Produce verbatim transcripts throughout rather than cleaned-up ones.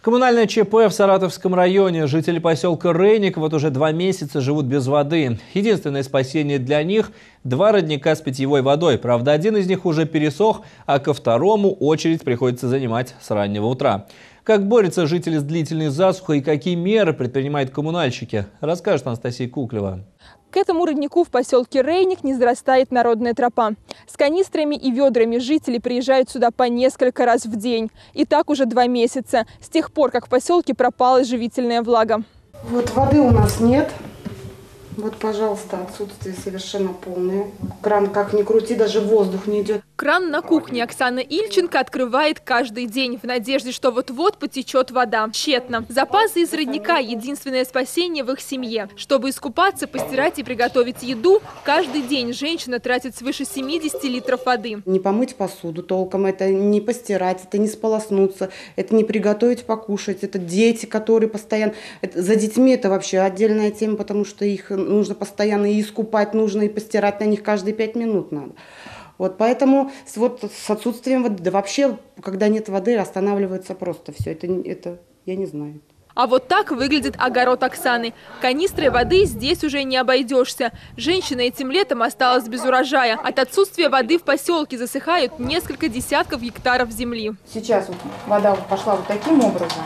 Коммунальное ЧП в Саратовском районе. Жители поселка Рейник вот уже два месяца живут без воды. Единственное спасение для них – два родника с питьевой водой. Правда, один из них уже пересох, а ко второму очередь приходится занимать с раннего утра. Как борются жители с длительной засухой и какие меры предпринимают коммунальщики, расскажет Анастасия Куклева. К этому роднику в поселке Рейник не зарастает народная тропа. С канистрами и ведрами жители приезжают сюда по несколько раз в день. И так уже два месяца, с тех пор, как в поселке пропала живительная влага. Вот воды у нас нет. Вот, пожалуйста, отсутствие совершенно полное. Кран как ни крути, даже воздух не идет. Кран на кухне Оксана Ильченко открывает каждый день в надежде, что вот-вот потечет вода. Тщетно. Запасы из родника – единственное спасение в их семье. Чтобы искупаться, постирать и приготовить еду, каждый день женщина тратит свыше семидесяти литров воды. Не помыть посуду толком, это не постирать, это не сполоснуться, это не приготовить покушать, это дети, которые постоянно… Это, за детьми это вообще отдельная тема, потому что их нужно постоянно и искупать, нужно и постирать на них каждые пять минут надо. Вот поэтому с, вот, с отсутствием воды, да вообще, когда нет воды, останавливается просто все. Это, это я не знаю. А вот так выглядит огород Оксаны. Канистрой воды здесь уже не обойдешься. Женщина этим летом осталась без урожая. От отсутствия воды в поселке засыхают несколько десятков гектаров земли. Сейчас вот вода пошла вот таким образом.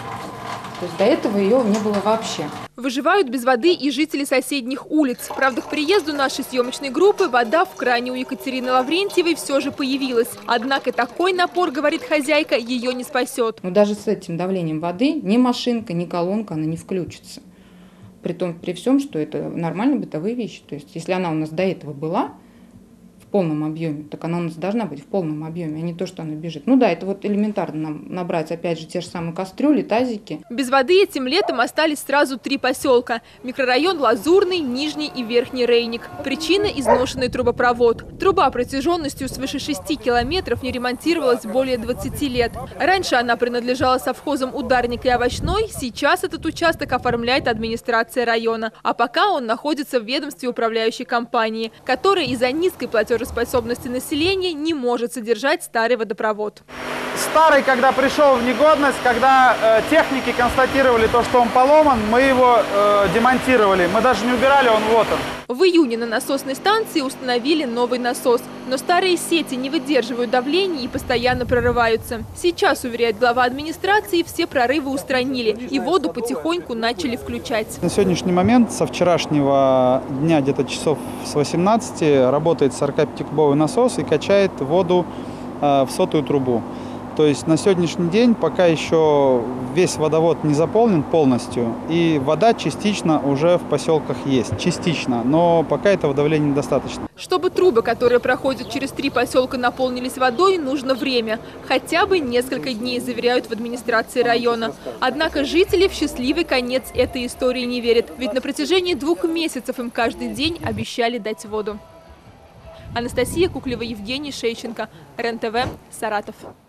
То есть до этого ее не было вообще. Выживают без воды и жители соседних улиц. Правда, к приезду нашей съемочной группы вода в кране у Екатерины Лаврентьевой все же появилась. Однако такой напор, говорит хозяйка, ее не спасет. Но даже с этим давлением воды ни машинка, ни колонка она не включится. При том, при всем, что это нормальные бытовые вещи. То есть если она у нас до этого была в полном объеме, так она у нас должна быть в полном объеме, а не то, что она бежит. Ну да, это вот элементарно нам набрать опять же те же самые кастрюли, тазики. Без воды этим летом остались сразу три поселка. Микрорайон Лазурный, Нижний и Верхний Рейник. Причина – изношенный трубопровод. Труба протяженностью свыше шести километров не ремонтировалась более двадцати лет. Раньше она принадлежала совхозам Ударник и Овощной, сейчас этот участок оформляет администрация района. А пока он находится в ведомстве управляющей компании, которая из-за низкой платежеспособности способности населения не может содержать старый водопровод. Старый, когда пришел в негодность, когда э, техники констатировали то, что он поломан, мы его э, демонтировали. Мы даже не убирали, он вот он. В июне на насосной станции установили новый насос. Но старые сети не выдерживают давления и постоянно прорываются. Сейчас, уверяет глава администрации, все прорывы устранили и воду потихоньку начали включать. На сегодняшний момент, со вчерашнего дня, где-то часов с восемнадцати, работает сорокапятикубовый насос и качает воду э, в сотую трубу. То есть на сегодняшний день пока еще весь водовод не заполнен полностью, и вода частично уже в поселках есть, частично, но пока этого давления недостаточно. Чтобы трубы, которые проходят через три поселка, наполнились водой, нужно время. Хотя бы несколько дней, заверяют в администрации района. Однако жители в счастливый конец этой истории не верят, ведь на протяжении двух месяцев им каждый день обещали дать воду. Анастасия Куклева, Евгений Шейченко, РЕН-ТВ, Саратов.